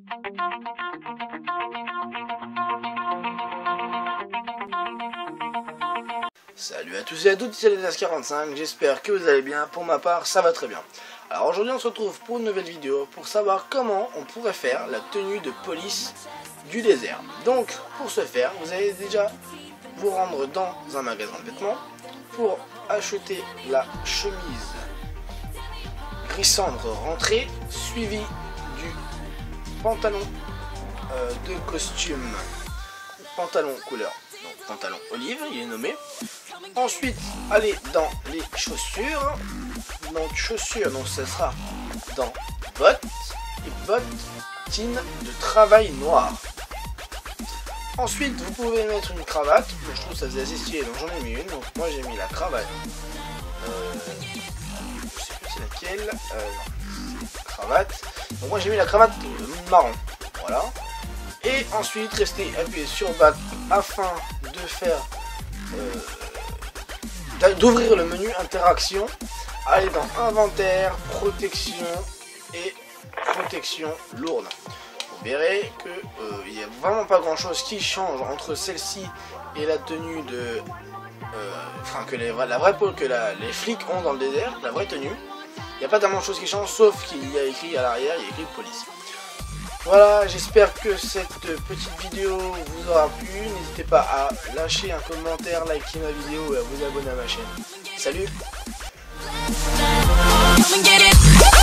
Salut à tous et à toutes, c'est LesAs45, j'espère que vous allez bien. Pour ma part, ça va très bien. Alors aujourd'hui on se retrouve pour une nouvelle vidéo pour savoir comment on pourrait faire la tenue de police du désert. Donc pour ce faire, vous allez déjà vous rendre dans un magasin de vêtements pour acheter la chemise gris cendre rentrée suivie du pantalon de costume, pantalon couleur, donc pantalon olive, il est nommé. Ensuite, allez dans les chaussures. Donc chaussures, donc ce sera dans bottes et bottines de travail noir. Ensuite, vous pouvez mettre une cravate. Je trouve ça assez stylé, donc j'en ai mis une. Donc moi j'ai mis la cravate. Je sais plus c'est laquelle. Non, cravate. Donc moi j'ai mis la cravate marron. Voilà. Et ensuite, restez appuyé sur back afin de faire d'ouvrir le menu interaction. Allez dans inventaire, protection et protection lourde. Vous verrez que il n'y a vraiment pas grand chose qui change entre celle-ci et la tenue de enfin que la vraie peau que les flics ont dans le désert, la vraie tenue. Il n'y a pas tellement de choses qui changent, sauf qu'il y a écrit à l'arrière, il y a écrit police. Voilà, j'espère que cette petite vidéo vous aura plu. N'hésitez pas à lâcher un commentaire, liker ma vidéo et à vous abonner à ma chaîne. Salut!